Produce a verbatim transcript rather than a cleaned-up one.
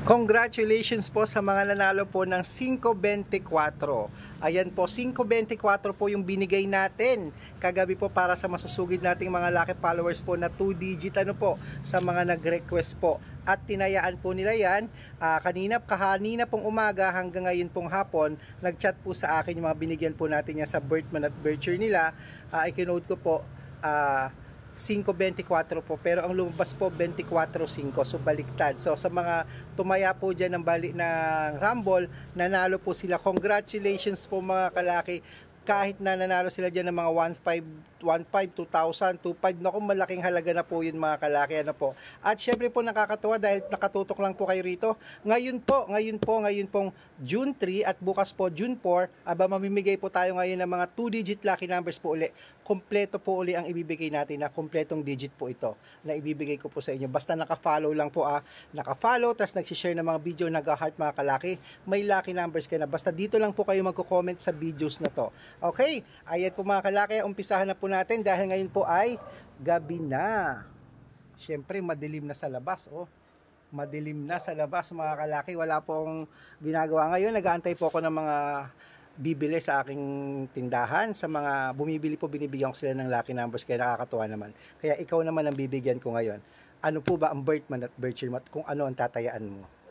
Congratulations po sa mga nanalo po ng five twenty-four. Ayan po, five twenty-four po yung binigay natin kagabi po para sa masusugid nating mga lucky followers po na two digit ano po sa mga nag-request po. At tinayaan po nila yan uh, kanina, kahanina pong umaga hanggang ngayon pong hapon. Nag-chat po sa akin yung mga binigyan po natin yan sa birth month at birth year nila. Uh, I-kinote ko po uh, five twenty-four po, pero ang lumabas po twenty-four five, so baliktad. So sa mga tumaya po dyan ng bali ng Rumble, nanalo po sila. Congratulations po mga kalaki. Kahit na nanalo sila dyan ng mga one five, one five, two thousand, two five, naku, malaking halaga na po yun mga kalaki, ano po. At syempre po nakakatuwa dahil nakatutok lang po kayo rito. Ngayon po, ngayon po, ngayon pong June three at bukas po June four, aba mamimigay po tayo ngayon ng mga two digit lucky numbers po uli. Kompleto po uli ang ibibigay natin, na kompletong digit po ito na ibibigay ko po sa inyo. Basta naka-follow lang po ah, naka-follow, tas nag-share ng mga video, nag-heart mga kalaki, may lucky numbers ka na. Basta dito lang po kayo magko-comment sa videos na to. Okay, ayan po mga kalaki, umpisahan na po natin dahil ngayon po ay gabi na. Siyempre madilim na sa labas, oh. Madilim na sa labas mga kalaki. Wala po akong ginagawa ngayon. Nag-aantay po ako ng mga bibili sa aking tindahan. Sa mga bumibili po, binibigyan ko sila ng lucky numbers, kaya nakakatuwa naman. Kaya ikaw naman ang bibigyan ko ngayon. Ano po ba ang birth month at birth year month, kung ano ang tatayaan mo?